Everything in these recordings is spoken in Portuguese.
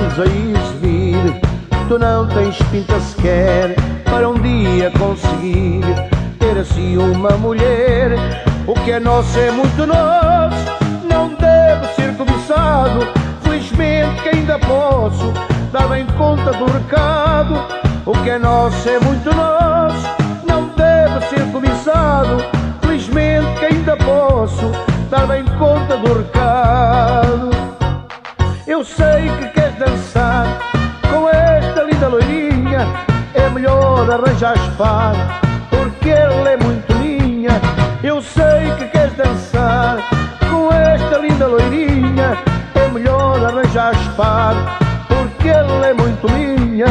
anos a exibir. Tu não tens pinta sequer para um dia conseguir ter assim uma mulher. O que é nosso é muito nosso, não deve ser cobiçado. Felizmente que ainda posso dar bem conta do recado. O que é nosso é muito nosso, não deve ser cobiçado. Felizmente que ainda posso dar bem conta do recado. Eu sei que queres dançar com esta linda loirinha, é melhor arranjar par, porque ela é muito minha. Eu sei que queres dançar com esta linda loirinha, é melhor arranjar par, porque ela é muito minha.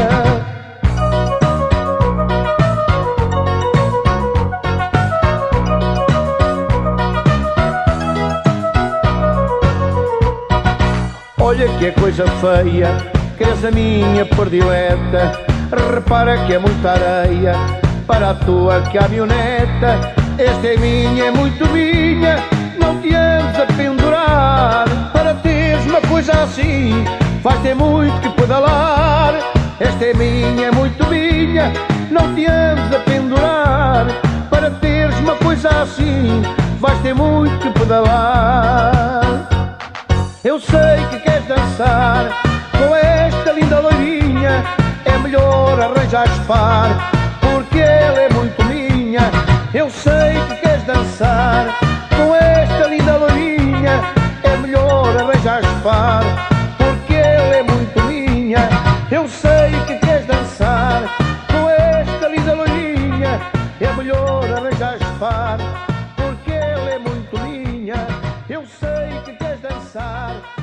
Olha que é coisa feia, queres a minha predileta. Repara que é muita areia para a tua caminhoneta. Esta é minha, é muito minha, não te andes a pendurar. Para teres uma coisa assim, vais ter muito que pedalar. Esta é minha, é muito minha, não te andes a pendurar. Para teres uma coisa assim, vais ter muito que pedalar. Eu sei que queres dançar com esta linda loirinha, é melhor arranjar par, porque ela é muito minha. Eu sei que queres dançar com esta linda loirinha, é melhor arranjar par, porque ela é muito minha. Eu sei que queres dançar com esta linda loirinha, é melhor arranjar par, porque ela é muito minha. Eu sei que queres dançar